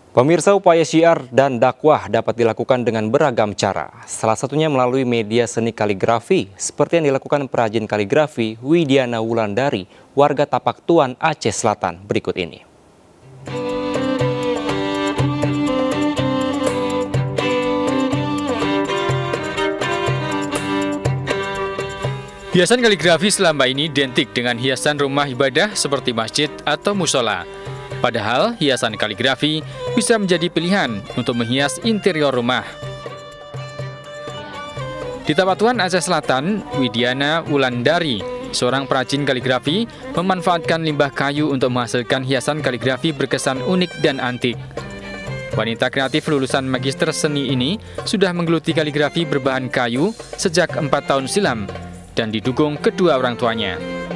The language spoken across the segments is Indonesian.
Pemirsa, upaya syiar dan dakwah dapat dilakukan dengan beragam cara. Salah satunya melalui media seni kaligrafi, seperti yang dilakukan perajin kaligrafi Widiana Wulandari, warga Tapak Tuan, Aceh Selatan. Berikut ini. Hiasan kaligrafi selama ini identik dengan hiasan rumah ibadah seperti masjid atau musola. Padahal hiasan kaligrafi bisa menjadi pilihan untuk menghias interior rumah. Di Tapak Tuan, Aceh Selatan, Widiana Wulandari, seorang perajin kaligrafi, memanfaatkan limbah kayu untuk menghasilkan hiasan kaligrafi berkesan unik dan antik. Wanita kreatif lulusan Magister Seni ini sudah menggeluti kaligrafi berbahan kayu sejak 4 tahun silam dan didukung kedua orang tuanya.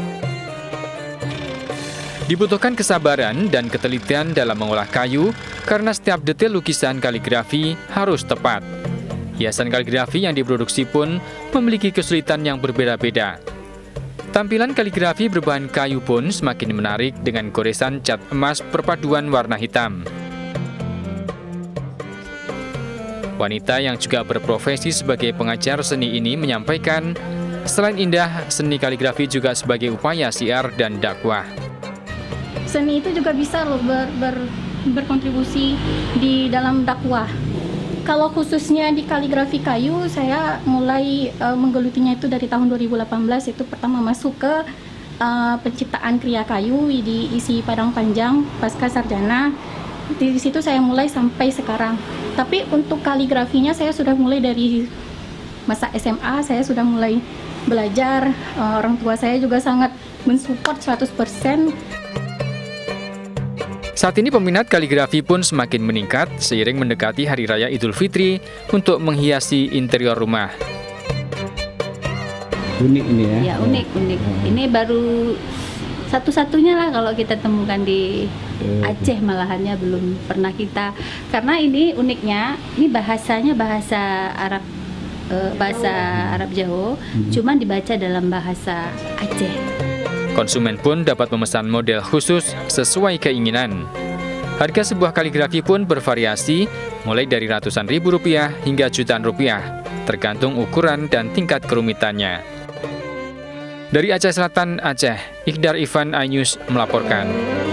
Dibutuhkan kesabaran dan ketelitian dalam mengolah kayu karena setiap detail lukisan kaligrafi harus tepat. Hiasan kaligrafi yang diproduksi pun memiliki kesulitan yang berbeda-beda. Tampilan kaligrafi berbahan kayu pun semakin menarik dengan goresan cat emas perpaduan warna hitam. Wanita yang juga berprofesi sebagai pengajar seni ini menyampaikan, selain indah, seni kaligrafi juga sebagai upaya syiar dan dakwah. Seni itu juga bisa loh berkontribusi di dalam dakwah. Kalau khususnya di kaligrafi kayu, saya mulai menggelutinya itu dari tahun 2018. Itu pertama masuk ke penciptaan kriya kayu di isi Padang Panjang pasca sarjana. Di situ saya mulai sampai sekarang. Tapi untuk kaligrafinya saya sudah mulai dari masa SMA, saya sudah mulai belajar. Orang tua saya juga sangat mensupport 100%. Saat ini peminat kaligrafi pun semakin meningkat seiring mendekati Hari Raya Idul Fitri untuk menghiasi interior rumah. Unik ini ya? Ya, unik. Ini baru satu-satunya lah kalau kita temukan di Aceh, malahannya belum pernah kita. Karena ini uniknya, ini bahasanya bahasa Arab Jawa, cuman dibaca dalam bahasa Aceh. Konsumen pun dapat memesan model khusus sesuai keinginan. Harga sebuah kaligrafi pun bervariasi, mulai dari ratusan ribu rupiah hingga jutaan rupiah, tergantung ukuran dan tingkat kerumitannya. Dari Aceh Selatan, Aceh, Iqdar Ivan, iNews melaporkan.